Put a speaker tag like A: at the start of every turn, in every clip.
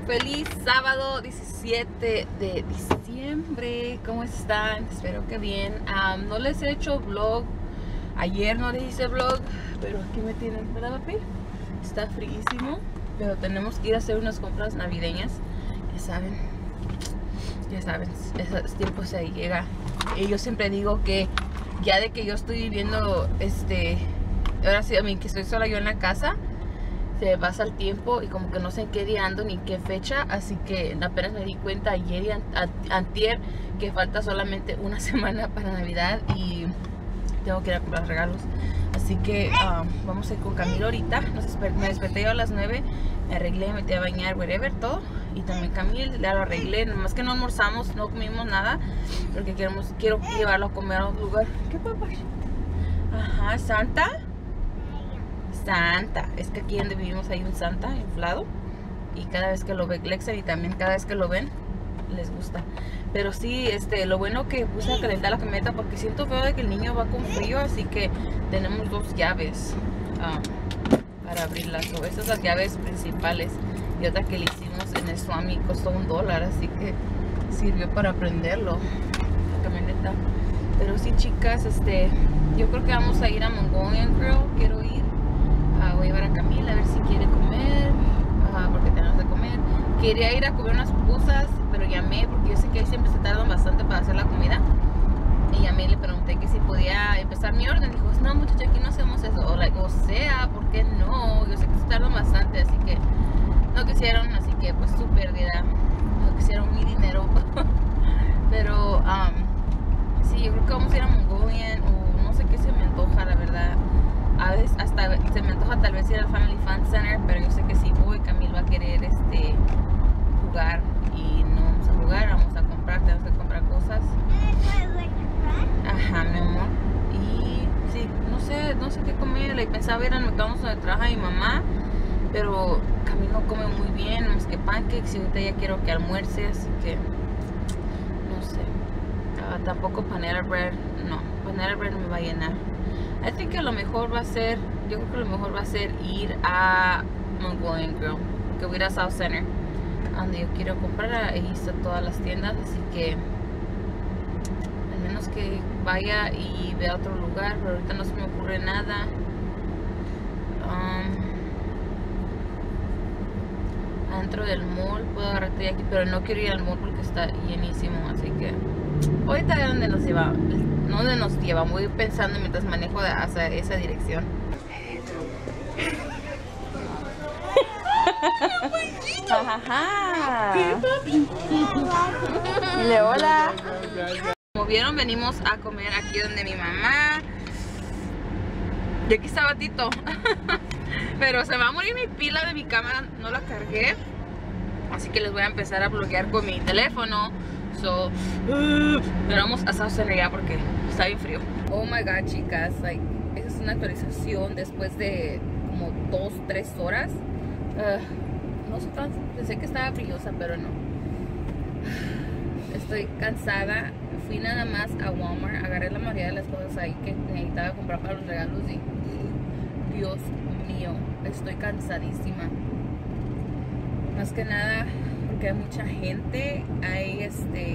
A: Feliz sábado 17 de diciembre. ¿Cómo están? Espero que bien. No les he hecho vlog. Ayer no les hice vlog, pero aquí me tienen, ¿verdad, papi? Está fríísimo, pero tenemos que ir a hacer unas compras navideñas. Ya saben, ese tiempo se llega. Y yo siempre digo que ya de que yo estoy viviendo, ahora sí, que estoy sola yo en la casa, se pasa el tiempo y como que no sé en qué día ando ni qué fecha, así que apenas me di cuenta ayer y antier que falta solamente una semana para Navidad y tengo que ir a comprar regalos. Así que vamos a ir con Camilo ahorita. Me desperté yo a las 9, me arreglé, me metí a bañar, whatever, todo. Y también Camilo, ya lo arreglé, nomás que no almorzamos, no comimos nada, porque quiero llevarlo a comer a un lugar. ¿Qué papá? Ajá, Santa. Es que aquí donde vivimos hay un Santa inflado y cada vez que lo ve Lexer y también cada vez que lo ven les gusta. Pero sí, lo bueno que puse a calentar la camioneta porque siento feo de que el niño va con frío, así que tenemos dos llaves para abrirlas. Esas son las llaves principales y otra que le hicimos en el Swami costó $1, así que sirvió para prenderlo la camioneta. Pero sí, chicas, yo creo que vamos a ir a Mongolian Grill. Quiero ir. Voy a llevar a Camila a ver si quiere comer, porque tenemos que comer. Quería ir a comer unas pupusas, pero llamé porque yo sé que siempre se tardan bastante para hacer la comida. Y llamé y le pregunté que si podía empezar mi orden. Dijo, no muchacha, aquí no hacemos eso. O sea, ¿por qué no? Yo sé que se tardan bastante, así que no quisieron, así que pues su pérdida. No quisieron mi dinero. Pero sí, yo creo que vamos a ir a Mongolian o no sé qué se me antoja, la verdad. A veces hasta se me antoja tal vez ir al Family Fun Center, pero yo sé que si voy, Camilo va a querer jugar y no vamos a jugar, vamos a comprar, tenemos que comprar cosas. Ajá, mi amor. Y sí, no sé qué comer. Pensaba ir al McDonald's donde trabaja mi mamá, pero Camilo come muy bien, más que pancakes y ahorita ya quiero que almuerce, así que no sé. Tampoco Panera Bread, no, Panera Bread me va a llenar. Así que lo mejor va a ser, yo creo que lo mejor va a ser ir a Mongolian Grill, que voy a ir a South Center, donde yo quiero comprar. Ahí están todas las tiendas, así que al menos que vaya y vea otro lugar, pero ahorita no se me ocurre nada. Adentro del mall puedo agarrarte aquí, pero no quiero ir al mall porque está llenísimo, así que ahorita de dónde nos lleva. ¿Dónde nos lleva? Voy pensando mientras manejo hacia esa dirección. Dile hola. Como vieron, venimos a comer aquí donde mi mamá. Y aquí estaba Tito. Pero se va a morir mi pila de mi cámara, no la cargué. Así que les voy a empezar a bloquear con mi teléfono. Pero vamos a South Center ya porque está bien frío. Oh my god, chicas, esa es una actualización después de como 2-3 horas. No sé, pensé que estaba brillosa, pero no. Estoy cansada. Fui nada más a Walmart, agarré la mayoría de las cosas ahí que necesitaba comprar para los regalos y Dios mío, estoy cansadísima. Más que nada porque hay mucha gente, hay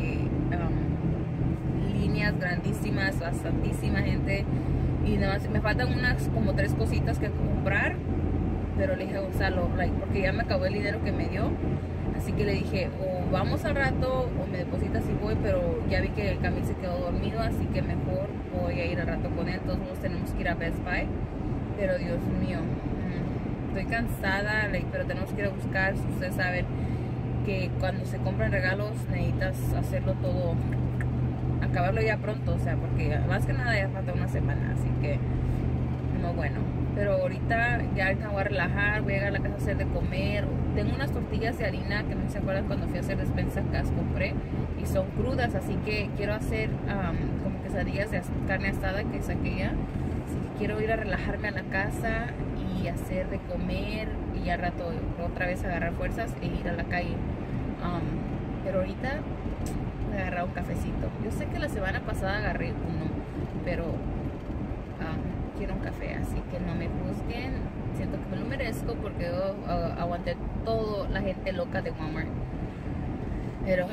A: líneas grandísimas, bastantísima gente y nada más me faltan como 3 cositas que comprar, pero le dije a Gonzalo, porque ya me acabó el dinero que me dio, así que le dije o vamos al rato o me depositas y voy, pero ya vi que el Camil se quedó dormido, así que mejor voy a ir al rato con él. Todos nos tenemos que ir a Best Buy, pero Dios mío, estoy cansada, pero tenemos que ir a buscar. Ustedes saben que cuando se compran regalos necesitas hacerlo todo, acabarlo ya pronto, o sea, porque más que nada ya falta una semana, así que no, bueno. Pero ahorita ya me voy a relajar, voy a llegar a la casa a hacer de comer. Tengo unas tortillas de harina que me se acuerdan cuando fui a hacer despensa, que las compré y son crudas, así que quiero hacer como quesadillas de carne asada, que es aquella. Así que quiero ir a relajarme a la casa y hacer de comer y al rato otra vez agarrar fuerzas e ir a la calle. Pero ahorita voy a agarrar un cafecito. Yo sé que la semana pasada agarré uno, pero quiero un café, así que no me juzguen siento que me lo merezco porque yo aguanté todo la gente loca de Walmart. Pero,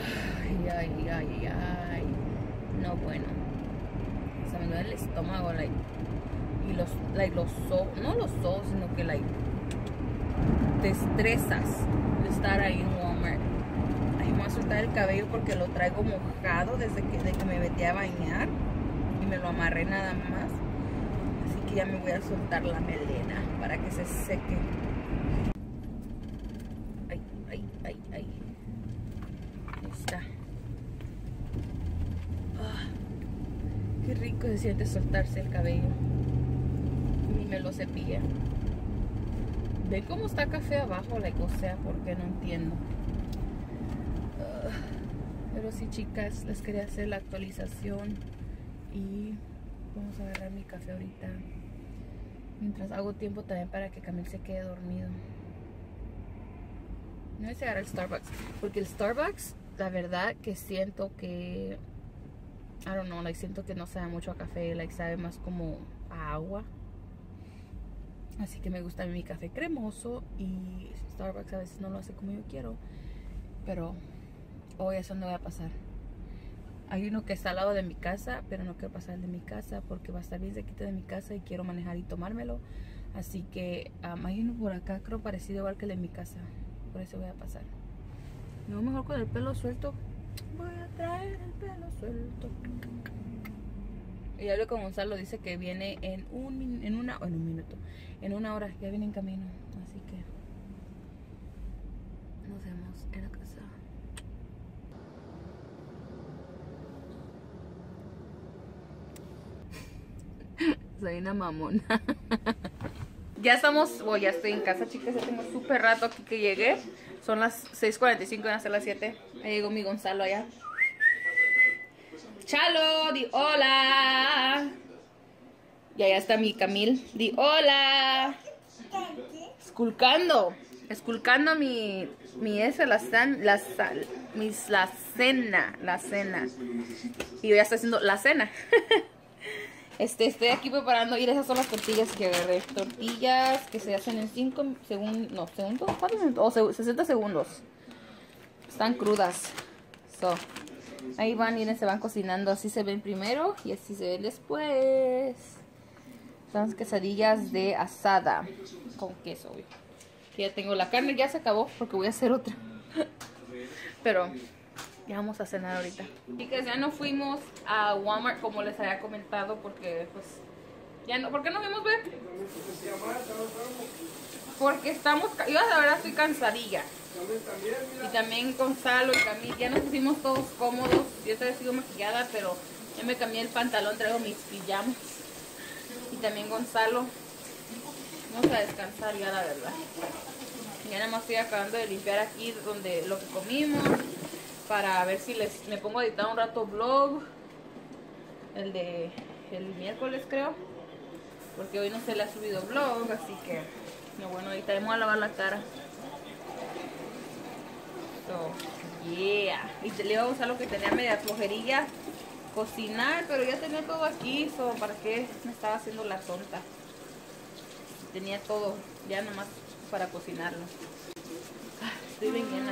A: ay, no bueno. O sea, me duele el estómago, y los ojos, no los ojos, sino que, te estresas de estar ahí en Walmart. Ahí me voy a soltar el cabello porque lo traigo mojado desde que me metí a bañar y me lo amarré nada más. Así que ya me voy a soltar la melena para que se seque. Ay. Ahí está. Qué rico se siente soltarse el cabello. Ni me lo cepilla. ¿Ven cómo está café abajo? O sea, porque no entiendo. Pero sí, chicas, les quería hacer la actualización. Y vamos a agarrar mi café ahorita. Mientras hago tiempo también para que Camil se quede dormido. No voy a agarrar el Starbucks. Porque el Starbucks, la verdad que siento que... I don't know, siento que no sabe mucho a café. Sabe más como a agua. Así que me gusta mi café cremoso. Y Starbucks a veces no lo hace como yo quiero. Pero hoy eso no va a pasar. Hay uno que está al lado de mi casa, pero no quiero pasar el de mi casa porque va a estar bien cerquita de mi casa y quiero manejar y tomármelo. Así que hay uno por acá, creo parecido igual que el de mi casa. Por eso voy a pasar. Me voy mejor con el pelo suelto. Voy a traer el pelo suelto. Y hablé con Gonzalo, dice que viene en una hora, ya viene en camino. Así que nos vemos en la casa. Soy una mamona. Ya estoy en casa, chicas. Ya tengo súper rato aquí que llegué. Son las 6:45, van a ser las 7. Ahí llegó mi Gonzalo allá. Chalo, di hola. Y allá está mi Camil. Di hola. Esculcando mi la cena. Y yo ya estoy haciendo la cena. Estoy aquí preparando. Y esas son las tortillas que agarré. Tortillas que se hacen en 5 segundos. No, segundos. ¿Cuántos minutos? O 60 segundos. Están crudas. Ahí van, miren, se van cocinando. Así se ven primero y así se ven después. Son quesadillas de asada con queso. Que ya tengo la carne, ya se acabó porque voy a hacer otra. Pero ya vamos a cenar ahorita. Chicas, ya no fuimos a Walmart como les había comentado porque pues ya no. ¿Por qué no fuimos, ver? Porque estamos, yo la verdad estoy cansadilla. Y también Gonzalo y Camil, ya nos pusimos todos cómodos. Yo todavía sigo maquillada, pero ya me cambié el pantalón, traigo mis pijamas. Y también Gonzalo. Vamos a descansar ya, la verdad. Ya nada más estoy acabando de limpiar aquí donde lo que comimos, para ver si me pongo a editar un rato vlog. El miércoles creo, porque hoy no se le ha subido vlog, así que bueno, ahorita vamos a lavar la cara. Yeah. Y le iba a usar lo que tenía media flojerilla cocinar, pero ya tenía todo aquí. ¿Para qué me estaba haciendo la tonta? Tenía todo ya nomás para cocinarlo. Estoy bien llena.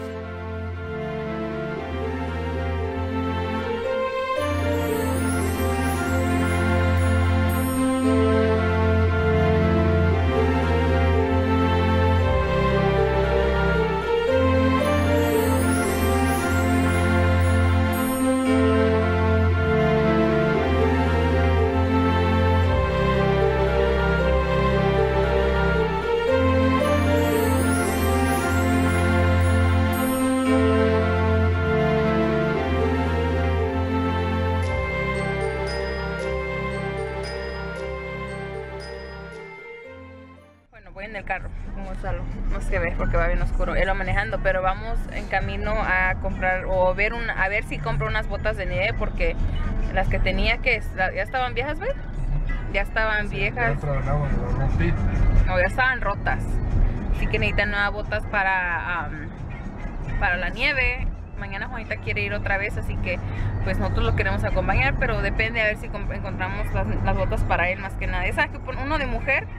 A: En el carro con Gonzalo, no sé ver porque va bien oscuro, él va manejando, pero vamos en camino a comprar o a ver si compro unas botas de nieve porque las que tenía ya estaban viejas, ¿ves? Ya estaban viejas o ya estaban rotas, así que necesitan nuevas botas para la nieve. Mañana Juanita quiere ir otra vez, así que pues nosotros lo queremos acompañar, pero depende a ver si encontramos las botas para él más que nada. Esa que uno de mujer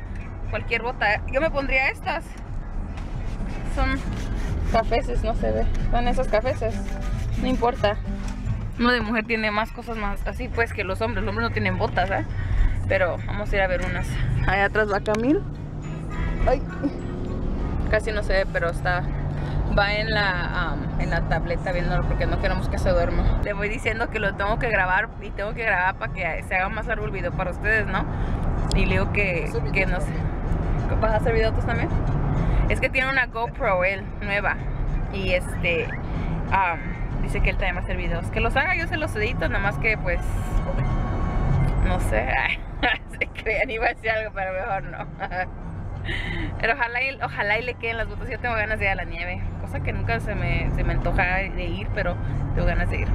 A: cualquier bota. Yo me pondría estas. Son cafeses, no se ve. Son esos cafeses. No importa. Uno de mujer tiene más cosas más así pues que los hombres. Los hombres no tienen botas, ¿eh? Pero vamos a ir a ver unas. Allá atrás va Camil. Ay. Casi no se ve, pero está... Va en la tableta viéndolo porque no queremos que se duerma. Le voy diciendo que lo tengo que grabar y tengo que grabar para que se haga más largo el video para ustedes, ¿no? Y le digo que no sé. ¿Vas a hacer videos tú también? Es que tiene una GoPro él, nueva. Y dice que él también va a hacer videos. Que los haga, yo se los edito, nada más que pues... No sé. Se crean, iba a decir algo, pero mejor no. Pero ojalá y le queden las botas. Yo tengo ganas de ir a la nieve. Cosa que nunca se me antoja de ir, pero tengo ganas de ir.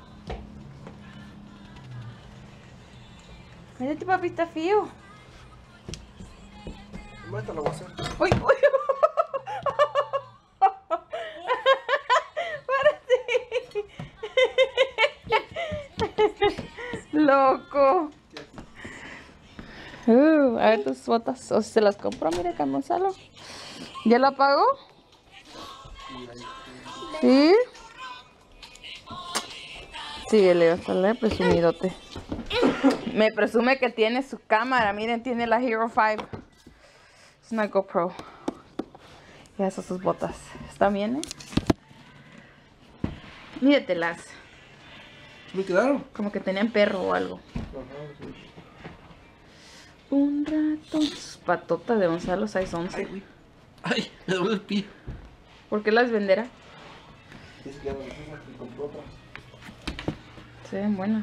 A: Mira, tu papi está frío.
B: Ahorita lo voy a hacer.
A: ¡Uy, uy! ¡Párate! ¡Loco! A ver tus botas. O si se las compró, mira, Gonzalo. ¿Ya lo apagó? ¿Sí? Sí, Leo, sale presumidote. Me presume que tiene su cámara. Miren, tiene la Hero 5. Es una GoPro. Y esas sus botas. ¿Están bien, eh? Míretelas.
B: ¿Me quedaron?
A: Como que tenían perro o algo.
B: Ajá, sí.
A: Un rato. Patotas de Gonzalo, size 11.
B: Ay, me duele el pie.
A: ¿Por qué las venderá?
B: Dice que ya no me compró otra.
A: Se ven buenas.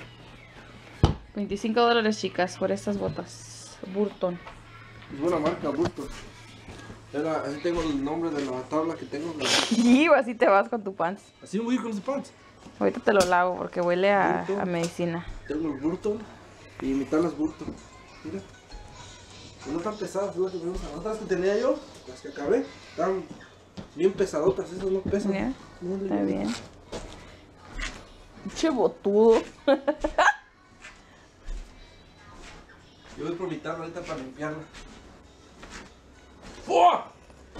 A: $25, chicas, por estas botas. Burton.
B: Es buena marca, Burton. Así tengo el nombre de la tabla que tengo.
A: Y así te vas con tu pants.
B: Así me voy con los pants.
A: Ahorita te lo lavo porque huele a medicina.
B: Tengo el Burton y mi tabla es Burton. Mira. No tan pesadas, es lo que me gustan. Las otras que tenía yo, las que acabé, están bien pesadotas, esas no pesan.
A: Mira, está bien. Che botudo.
B: Yo voy por mi tabla ahorita para limpiarla. ¡Fua!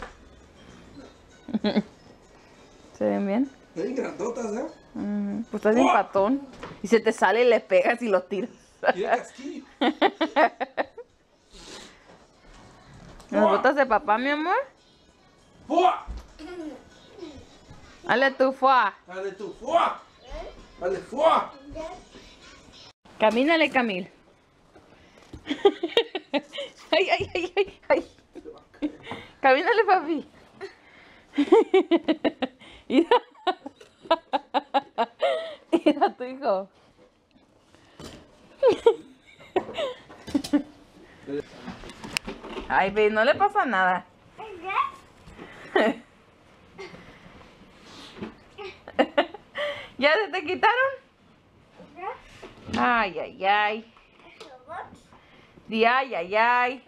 A: ¿Se ven bien?
B: Están bien grandotas, ¿eh?
A: Pues estás bien patón. Y se te sale y le pegas y lo tiras.
B: Mira casquillo.
A: ¿Las botas de papá, mi amor?
B: ¡Fua!
A: Dale tú, fuá.
B: Dale tú, ¡fua! Dale, ¡fua!
A: Camínale, Camil. Ay, ay, ay, ay, ay. Camínale, papi. Mira. Mira tu hijo. Ay, baby, no le pasa nada. ¿Ya se te quitaron? Ay, ay, ay. Di ay, ay, ay.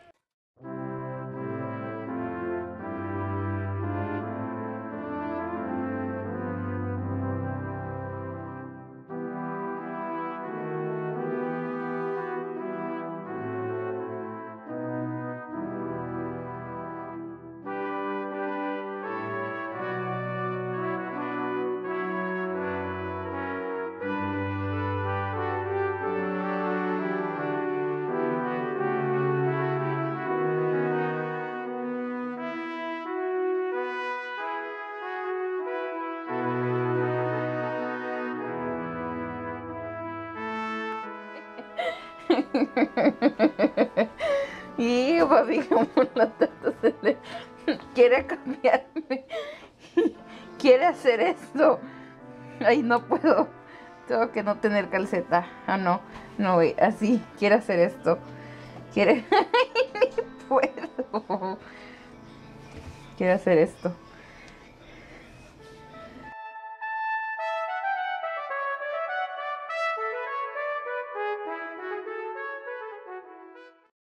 A: Y papi, como la tata se le quiere cambiarme, quiere hacer esto. Ay, no puedo, tengo que no tener calceta. Ah, no, no, güey, así, quiere hacer esto. Quiere, ni puedo. Quiere hacer esto.